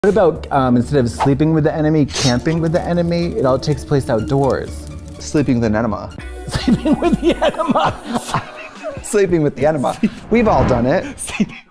What about instead of sleeping with the enemy, camping with the enemy? It all takes place outdoors. Sleeping with an enema. Sleeping with the enema. Sleeping with the enema. We've all done it.